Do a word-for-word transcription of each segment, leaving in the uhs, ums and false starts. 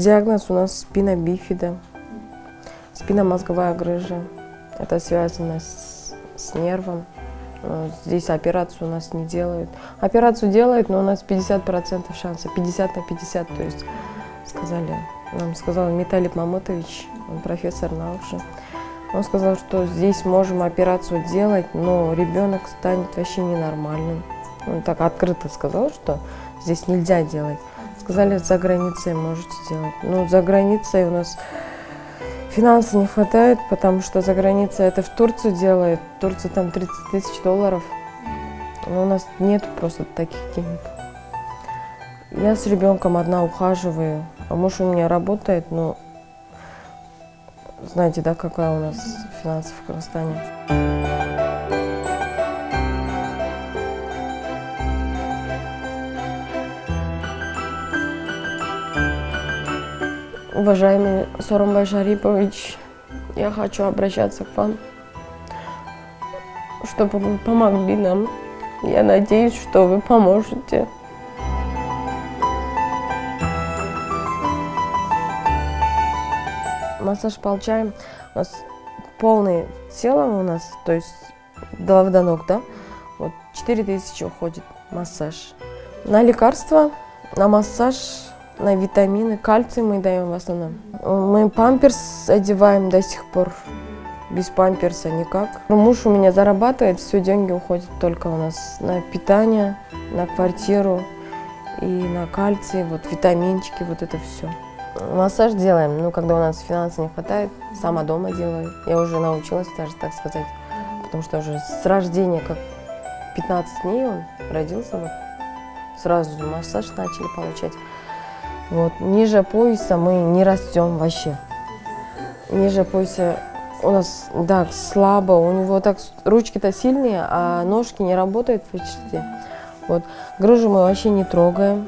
Диагноз у нас спина бифида, спинномозговая грыжа. Это связано с, с нервом. Здесь операцию у нас не делают. Операцию делают, но у нас пятьдесят процентов шанса, пятьдесят на пятьдесят. То есть сказали, нам сказал Металик Мамытович, он профессор наук же. Он сказал, что здесь можем операцию делать, но ребенок станет вообще ненормальным. Он так открыто сказал, что здесь нельзя делать. Сказали, за границей можете делать. Ну, за границей у нас финансов не хватает, потому что за границей это в Турцию делает. В Турции там тридцать тысяч долларов. Но у нас нет просто таких денег. Я с ребенком одна ухаживаю, а муж у меня работает, но знаете, да, какая у нас финансы в Кыргызстане. Уважаемый Сооронбай Шарипович, я хочу обращаться к вам, чтобы вы помогли нам. Я надеюсь, что вы поможете. Массаж получаем. У нас полное тело у нас, то есть до головы до ног, да? Вот четыре тысячи уходит массаж. На лекарства, на массаж, на витамины, кальций мы даем в основном. Мы памперс одеваем до сих пор, без памперса никак. Муж у меня зарабатывает, все деньги уходят только у нас на питание, на квартиру и на кальций, вот витаминчики, вот это все. Массаж делаем, ну когда у нас финансов не хватает, сама дома делаю. Я уже научилась даже так сказать, потому что уже с рождения, как пятнадцать дней он родился, вот, сразу же массаж начали получать. Вот. Ниже пояса мы не растем вообще. Ниже пояса у нас, да, слабо, у него так ручки-то сильные, а ножки не работают почти. Вот. Грыжу мы вообще не трогаем.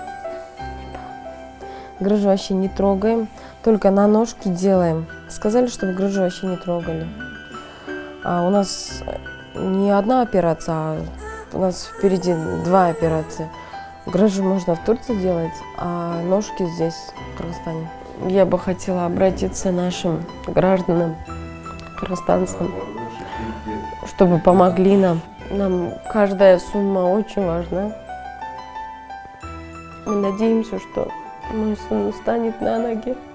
Грыжу вообще не трогаем, только на ножки делаем. Сказали, чтобы грыжу вообще не трогали. А у нас не одна операция, а у нас впереди два операции. Грыжу можно в Турции делать, а ножки здесь, в Кыргызстане. Я бы хотела обратиться к нашим гражданам, кыргызстанцам, чтобы помогли нам. Нам каждая сумма очень важна. Мы надеемся, что мой сын станет на ноги.